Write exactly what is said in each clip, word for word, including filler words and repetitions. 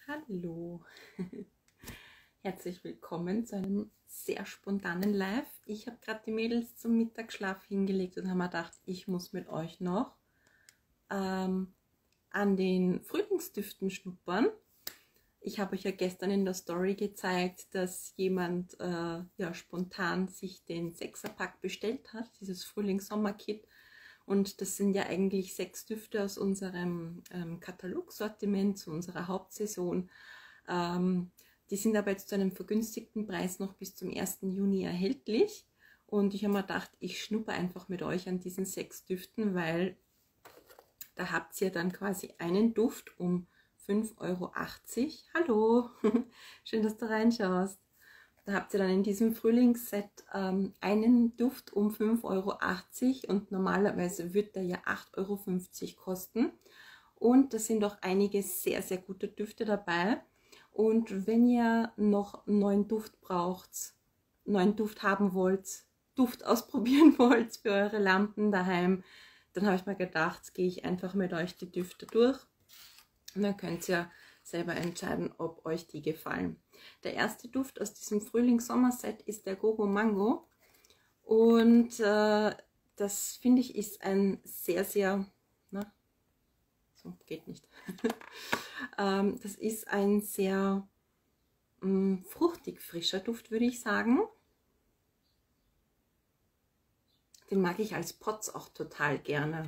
Hallo, herzlich willkommen zu einem sehr spontanen Live. Ich habe gerade die Mädels zum Mittagsschlaf hingelegt und habe mir gedacht, ich muss mit euch noch ähm, an den Frühlingsdüften schnuppern. Ich habe euch ja gestern in der Story gezeigt, dass jemand äh, ja, spontan sich den Sechserpack bestellt hat, dieses Frühlings-Sommer-Kit. Und das sind ja eigentlich sechs Düfte aus unserem ähm, Katalogsortiment zu unserer Hauptsaison. Ähm, die sind aber jetzt zu einem vergünstigten Preis noch bis zum ersten Juni erhältlich. Und ich habe mir gedacht, ich schnuppe einfach mit euch an diesen sechs Düften, weil da habt ihr dann quasi einen Duft um fünf Euro achtzig. Hallo, schön, dass du reinschaust. Da habt ihr dann in diesem Frühlingsset ähm, einen Duft um fünf Euro achtzig und normalerweise wird der ja acht Euro fünfzig kosten. Und da sind auch einige sehr, sehr gute Düfte dabei. Und wenn ihr noch einen neuen Duft braucht, neuen Duft haben wollt, Duft ausprobieren wollt für eure Lampen daheim, dann habe ich mir gedacht, gehe ich einfach mit euch die Düfte durch. Und dann könnt ihr selber entscheiden, ob euch die gefallen. Der erste Duft aus diesem Frühlings-Sommer-Set ist der Gogo Mango. Und äh, das finde ich ist ein sehr, sehr, na, so geht nicht. ähm, das ist ein sehr mh, fruchtig frischer Duft, würde ich sagen. Den mag ich als Pots auch total gerne.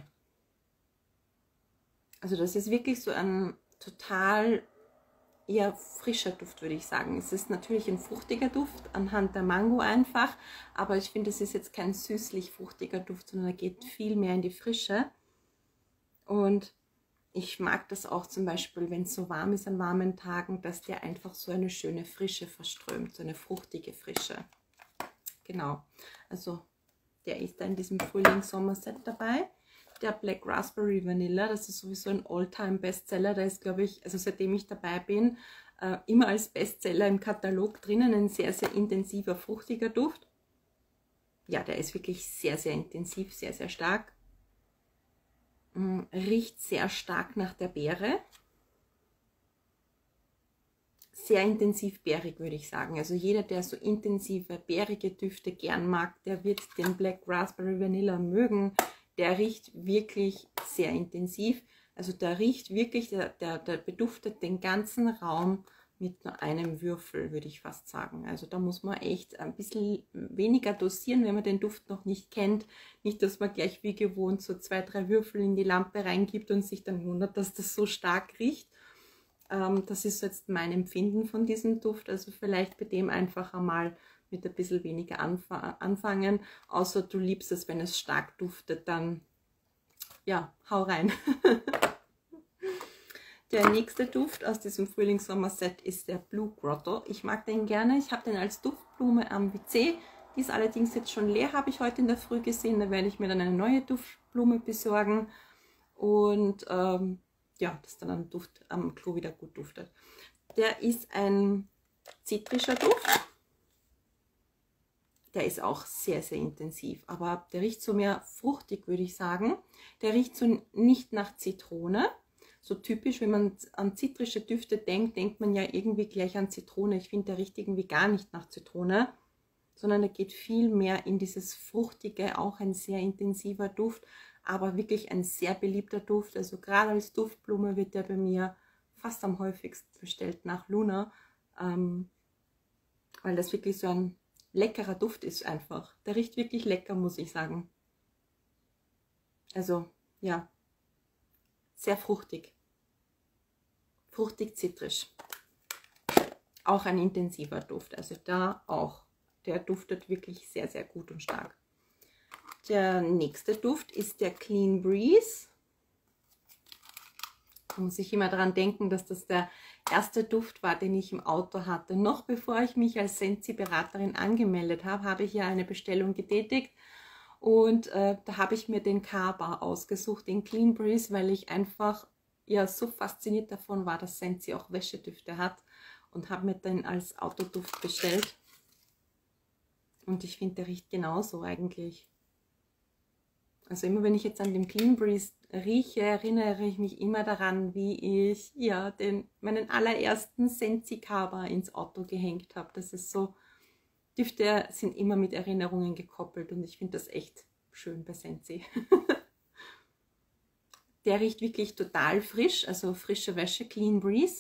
Also das ist wirklich so ein total eher frischer Duft, würde ich sagen. Es ist natürlich ein fruchtiger Duft anhand der Mango einfach, aber ich finde, es ist jetzt kein süßlich fruchtiger Duft, sondern er geht viel mehr in die Frische. Und ich mag das auch zum Beispiel, wenn es so warm ist an warmen Tagen, dass der einfach so eine schöne Frische verströmt, so eine fruchtige Frische. Genau, also der ist da in diesem Frühlings-Sommer-Set dabei. Der Black Raspberry Vanilla, das ist sowieso ein All-Time-Bestseller. Der ist, glaube ich, also seitdem ich dabei bin, äh, immer als Bestseller im Katalog drinnen. Ein sehr, sehr intensiver, fruchtiger Duft. Ja, der ist wirklich sehr, sehr intensiv, sehr, sehr stark. Mm, riecht sehr stark nach der Beere. Sehr intensiv beerig, würde ich sagen. Also jeder, der so intensive, beerige Düfte gern mag, der wird den Black Raspberry Vanilla mögen. Der riecht wirklich sehr intensiv. Also der riecht wirklich, der, der, der beduftet den ganzen Raum mit nur einem Würfel, würde ich fast sagen. Also da muss man echt ein bisschen weniger dosieren, wenn man den Duft noch nicht kennt. Nicht, dass man gleich wie gewohnt so zwei, drei Würfel in die Lampe reingibt und sich dann wundert, dass das so stark riecht. Ähm, das ist jetzt mein Empfinden von diesem Duft. Also vielleicht bei dem einfach einmal mit ein bisschen weniger anf anfangen, außer du liebst es, wenn es stark duftet, dann ja, hau rein. Der nächste Duft aus diesem Frühlings-Sommer-Set ist der Blue Grotto. Ich mag den gerne, ich habe den als Duftblume am W C, die ist allerdings jetzt schon leer, habe ich heute in der Früh gesehen, da werde ich mir dann eine neue Duftblume besorgen und ähm, ja, dass dann ein Duft am Klo wieder gut duftet. Der ist ein zitrischer Duft. Der ist auch sehr, sehr intensiv, aber der riecht so mehr fruchtig, würde ich sagen. Der riecht so nicht nach Zitrone. So typisch, wenn man an zitrische Düfte denkt, denkt man ja irgendwie gleich an Zitrone. Ich finde, der riecht irgendwie gar nicht nach Zitrone, sondern er geht viel mehr in dieses Fruchtige, auch ein sehr intensiver Duft, aber wirklich ein sehr beliebter Duft. Also gerade als Duftblume wird der bei mir fast am häufigsten bestellt nach Luna, ähm, weil das wirklich so ein leckerer Duft ist einfach. Der riecht wirklich lecker, muss ich sagen. Also, ja, sehr fruchtig. Fruchtig-zitrisch. Auch ein intensiver Duft. Also da auch. Der duftet wirklich sehr, sehr gut und stark. Der nächste Duft ist der Clean Breeze. Da muss ich immer daran denken, dass das der erste Duft war, den ich im Auto hatte. Noch bevor ich mich als Sensi-Beraterin angemeldet habe, habe ich ja eine Bestellung getätigt. Und äh, da habe ich mir den Car-Bar ausgesucht, den Clean Breeze, weil ich einfach ja so fasziniert davon war, dass Sensi auch Wäschedüfte hat. Und habe mir den als Autoduft bestellt. Und ich finde, der riecht genauso eigentlich. Also immer wenn ich jetzt an dem Clean Breeze rieche, erinnere ich mich immer daran, wie ich ja den, meinen allerersten Scentsy Cover ins Auto gehängt habe. Das ist so, Düfte sind immer mit Erinnerungen gekoppelt und ich finde das echt schön bei Scentsy. Der riecht wirklich total frisch, also frische Wäsche, Clean Breeze.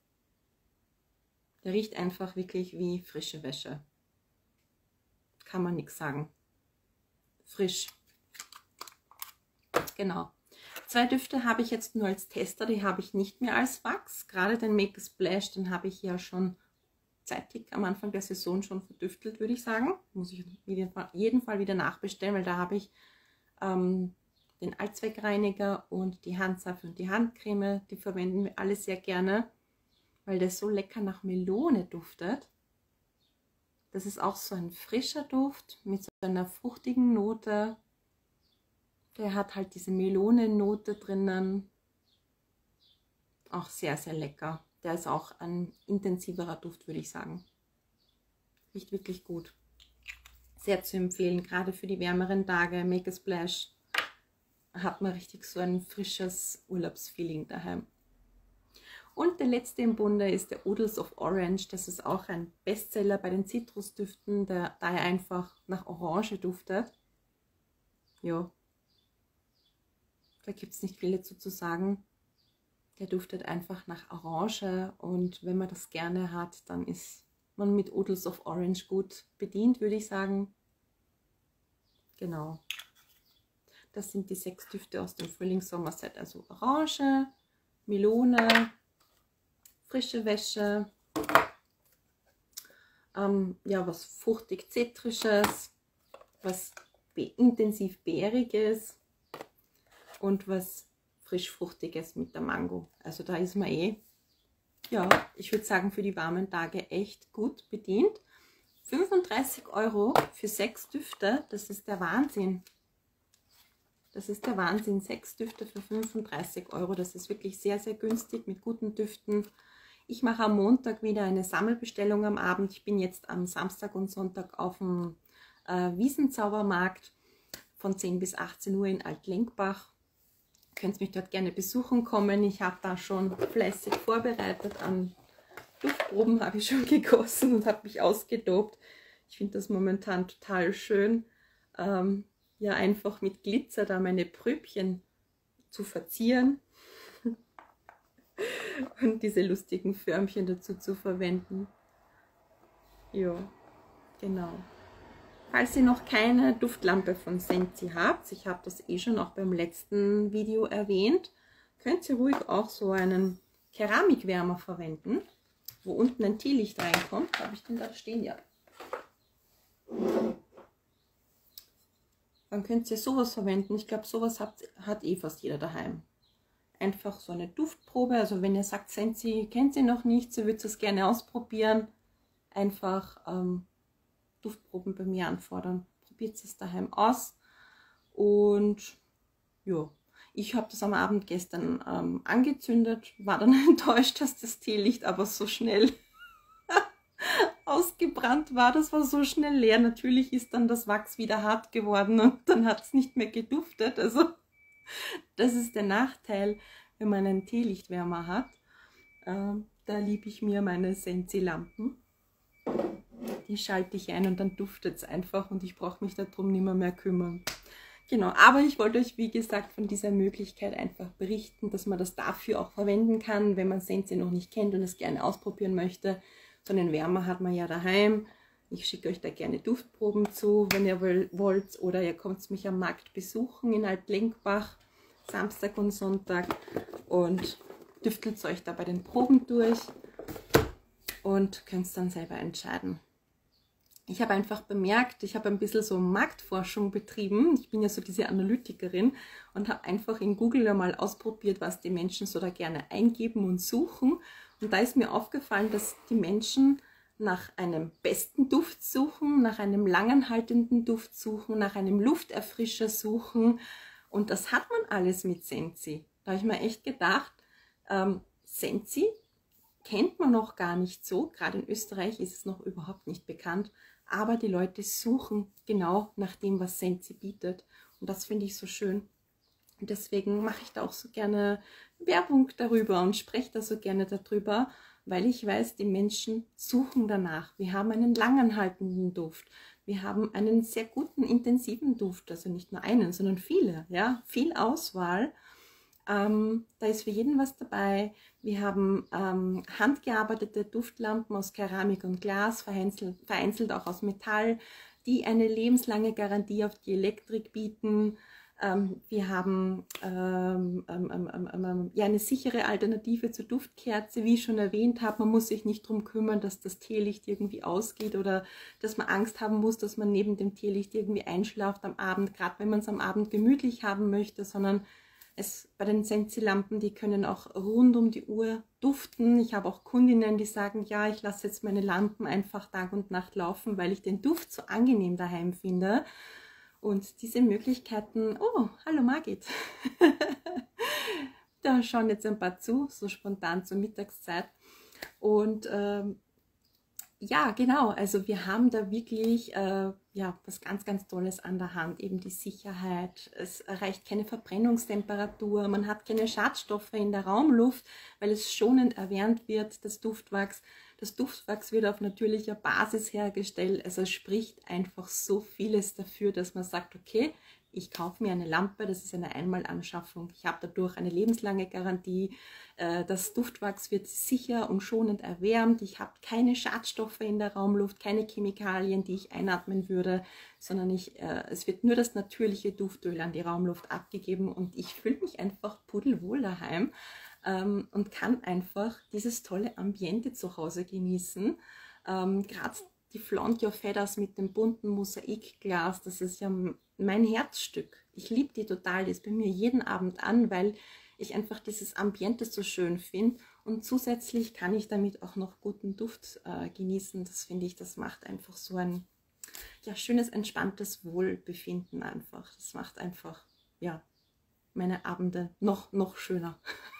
Der riecht einfach wirklich wie frische Wäsche. Kann man nichts sagen. Frisch. Genau. Zwei Düfte habe ich jetzt nur als Tester, die habe ich nicht mehr als Wachs. Gerade den Make a Splash, den habe ich ja schon zeitig am Anfang der Saison schon verdüftelt, würde ich sagen. Muss ich auf jeden Fall wieder nachbestellen, weil da habe ich ähm, den Allzweckreiniger und die Handseife und die Handcreme. Die verwenden wir alle sehr gerne, weil der so lecker nach Melone duftet. Das ist auch so ein frischer Duft mit so einer fruchtigen Note. Der hat halt diese Melonennote drinnen. Auch sehr, sehr lecker. Der ist auch ein intensiverer Duft, würde ich sagen. Riecht wirklich gut. Sehr zu empfehlen, gerade für die wärmeren Tage. Make a Splash hat man richtig so ein frisches Urlaubsfeeling daheim. Und der letzte im Bunde ist der Oodles of Orange. Das ist auch ein Bestseller bei den Zitrusdüften, der, da er einfach nach Orange duftet. Ja, da gibt es nicht viel dazu zu sagen. Der duftet einfach nach Orange und wenn man das gerne hat, dann ist man mit Oodles of Orange gut bedient, würde ich sagen. Genau. Das sind die sechs Düfte aus dem Frühlings-Sommer-Set. Also Orange, Melone, frische Wäsche, ähm, ja, was fruchtig-zitrisches, was intensiv beeriges und was frisch-fruchtiges mit der Mango. Also da ist man eh, ja, ich würde sagen, für die warmen Tage echt gut bedient. fünfunddreißig Euro für sechs Düfte, das ist der Wahnsinn. Das ist der Wahnsinn. Sechs Düfte für fünfunddreißig Euro. Das ist wirklich sehr, sehr günstig mit guten Düften. Ich mache am Montag wieder eine Sammelbestellung am Abend. Ich bin jetzt am Samstag und Sonntag auf dem äh, Wiesenzaubermarkt von zehn bis achtzehn Uhr in Altlenkbach. Könnt mich dort gerne besuchen kommen. Ich habe da schon fleißig vorbereitet. An Duftproben habe ich schon gegossen und habe mich ausgetobt. Ich finde das momentan total schön. Ähm, ja, einfach mit Glitzer da meine Pröbchen zu verzieren und diese lustigen Förmchen dazu zu verwenden. Ja, genau. Falls ihr noch keine Duftlampe von Scentsy habt, ich habe das eh schon auch beim letzten Video erwähnt, könnt ihr ruhig auch so einen Keramikwärmer verwenden, wo unten ein Teelicht reinkommt. Habe ich den da stehen? Ja. Dann könnt ihr sowas verwenden. Ich glaube, sowas hat, hat eh fast jeder daheim. Einfach so eine Duftprobe. Also wenn ihr sagt, Scentsy kennt sie noch nicht, sie würde es gerne ausprobieren, einfach ähm, Duftproben bei mir anfordern. Probiert es daheim aus. Und ja, ich habe das am Abend gestern ähm, angezündet, war dann enttäuscht, dass das Teelicht aber so schnell ausgebrannt war. Das war so schnell leer. Natürlich ist dann das Wachs wieder hart geworden und dann hat es nicht mehr geduftet. Also das ist der Nachteil, wenn man einen Teelichtwärmer hat. Ähm, da liebe ich mir meine Scentsy-Lampen. Die schalte ich ein und dann duftet es einfach und ich brauche mich darum nicht mehr, mehr kümmern. Genau, aber ich wollte euch, wie gesagt, von dieser Möglichkeit einfach berichten, dass man das dafür auch verwenden kann, wenn man Scentsy noch nicht kennt und es gerne ausprobieren möchte. So einen Wärmer hat man ja daheim. Ich schicke euch da gerne Duftproben zu, wenn ihr wollt. Oder ihr kommt mich am Markt besuchen in Altlenkbach, Samstag und Sonntag. Und düftelt euch da bei den Proben durch und könnt dann selber entscheiden. Ich habe einfach bemerkt, ich habe ein bisschen so Marktforschung betrieben. Ich bin ja so diese Analytikerin und habe einfach in Google einmal ausprobiert, was die Menschen so da gerne eingeben und suchen. Und da ist mir aufgefallen, dass die Menschen nach einem besten Duft suchen, nach einem langanhaltenden Duft suchen, nach einem Lufterfrischer suchen. Und das hat man alles mit Scentsy. Da habe ich mir echt gedacht, ähm, Scentsy kennt man noch gar nicht so. Gerade in Österreich ist es noch überhaupt nicht bekannt. Aber die Leute suchen genau nach dem, was Scentsy bietet. Und das finde ich so schön, Und deswegen mache ich da auch so gerne Werbung darüber und spreche da so gerne darüber, weil ich weiß, die Menschen suchen danach. Wir haben einen langanhaltenden Duft. Wir haben einen sehr guten, intensiven Duft, also nicht nur einen, sondern viele, ja, viel Auswahl. Ähm, da ist für jeden was dabei. Wir haben ähm, handgearbeitete Duftlampen aus Keramik und Glas, vereinzelt, vereinzelt auch aus Metall, die eine lebenslange Garantie auf die Elektrik bieten. Ähm, wir haben ähm, ähm, ähm, ähm, ja, eine sichere Alternative zur Duftkerze, wie ich schon erwähnt habe. Man muss sich nicht darum kümmern, dass das Teelicht irgendwie ausgeht oder dass man Angst haben muss, dass man neben dem Teelicht irgendwie einschlaft am Abend, gerade wenn man es am Abend gemütlich haben möchte, sondern es, bei den Sensi-Lampen, die können auch rund um die Uhr duften. Ich habe auch Kundinnen, die sagen, ja, ich lasse jetzt meine Lampen einfach Tag und Nacht laufen, weil ich den Duft so angenehm daheim finde. Und diese Möglichkeiten, oh, hallo Margit, da schauen jetzt ein paar zu, so spontan zur Mittagszeit. Und ähm, ja, genau, also wir haben da wirklich äh, ja, was ganz, ganz Tolles an der Hand, eben die Sicherheit. Es erreicht keine Verbrennungstemperatur, man hat keine Schadstoffe in der Raumluft, weil es schonend erwärmt wird, das Duftwachs. Das Duftwachs wird auf natürlicher Basis hergestellt, also es spricht einfach so vieles dafür, dass man sagt, okay, ich kaufe mir eine Lampe, das ist eine Einmalanschaffung, ich habe dadurch eine lebenslange Garantie, das Duftwachs wird sicher und schonend erwärmt, ich habe keine Schadstoffe in der Raumluft, keine Chemikalien, die ich einatmen würde, sondern ich, es wird nur das natürliche Duftöl an die Raumluft abgegeben und ich fühle mich einfach pudelwohl daheim. Ähm, und kann einfach dieses tolle Ambiente zu Hause genießen. Ähm, Gerade die Flaunt Your Feathers mit dem bunten Mosaikglas, das ist ja mein Herzstück. Ich liebe die total, die ist bei mir jeden Abend an, weil ich einfach dieses Ambiente so schön finde und zusätzlich kann ich damit auch noch guten Duft äh, genießen. Das finde ich, das macht einfach so ein ja, schönes, entspanntes Wohlbefinden einfach. Das macht einfach, ja, meine Abende noch, noch schöner.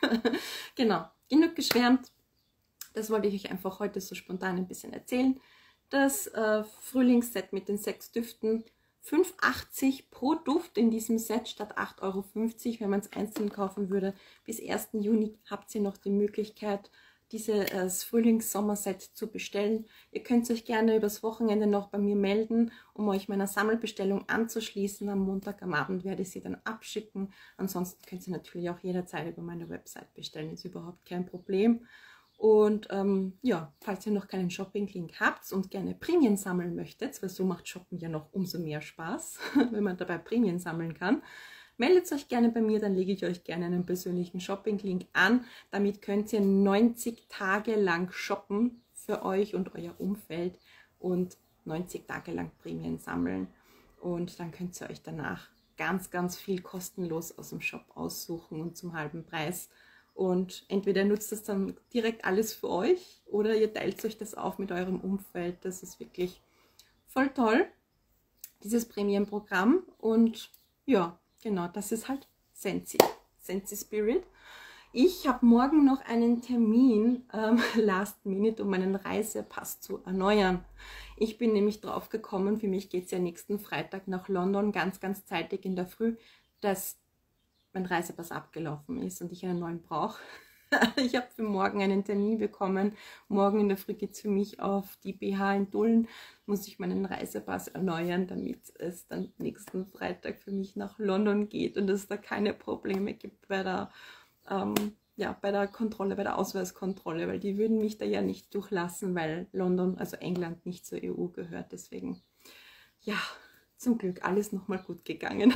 Genau, genug geschwärmt. Das wollte ich euch einfach heute so spontan ein bisschen erzählen. Das äh, Frühlingsset mit den sechs Düften, fünf Euro achtzig pro Duft in diesem Set statt acht Euro fünfzig, wenn man es einzeln kaufen würde. Bis ersten Juni habt ihr noch die Möglichkeit, dieses äh, Frühlings-Sommer-Set zu bestellen. Ihr könnt euch gerne übers Wochenende noch bei mir melden, um euch meiner Sammelbestellung anzuschließen. Am Montag am Abend werde ich sie dann abschicken. Ansonsten könnt ihr natürlich auch jederzeit über meine Website bestellen, ist überhaupt kein Problem. Und ähm, ja, falls ihr noch keinen Shopping-Link habt und gerne Prämien sammeln möchtet, weil so macht Shoppen ja noch umso mehr Spaß, wenn man dabei Prämien sammeln kann, meldet euch gerne bei mir, dann lege ich euch gerne einen persönlichen Shopping-Link an. Damit könnt ihr neunzig Tage lang shoppen für euch und euer Umfeld und neunzig Tage lang Prämien sammeln. Und dann könnt ihr euch danach ganz, ganz viel kostenlos aus dem Shop aussuchen und zum halben Preis. Und entweder nutzt das dann direkt alles für euch oder ihr teilt euch das auf mit eurem Umfeld. Das ist wirklich voll toll, dieses Prämienprogramm. Und ja, genau, das ist halt Sensi, Sensi Spirit. Ich habe morgen noch einen Termin, ähm, last minute, um meinen Reisepass zu erneuern. Ich bin nämlich drauf gekommen, für mich geht es ja nächsten Freitag nach London, ganz, ganz zeitig in der Früh, dass mein Reisepass abgelaufen ist und ich einen neuen brauche. Ich habe für morgen einen Termin bekommen. Morgen in der Früh geht es für mich auf die B H in Dullen. Muss ich meinen Reisepass erneuern, damit es dann nächsten Freitag für mich nach London geht und es da keine Probleme gibt bei der, ähm, ja, bei der Kontrolle, bei der Ausweiskontrolle, weil die würden mich da ja nicht durchlassen, weil London, also England, nicht zur E U gehört. Deswegen, ja, zum Glück alles nochmal gut gegangen.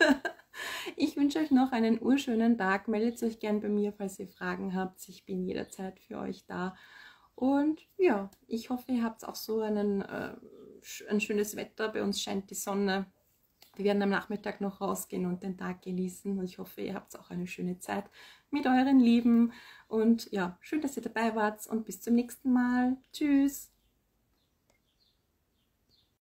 Ich wünsche euch noch einen urschönen Tag. Meldet euch gern bei mir, falls ihr Fragen habt. Ich bin jederzeit für euch da. Und ja, ich hoffe, ihr habt auch so einen, äh, ein schönes Wetter. Bei uns scheint die Sonne. Wir werden am Nachmittag noch rausgehen und den Tag genießen. Und ich hoffe, ihr habt auch eine schöne Zeit mit euren Lieben. Und ja, schön, dass ihr dabei wart und bis zum nächsten Mal. Tschüss!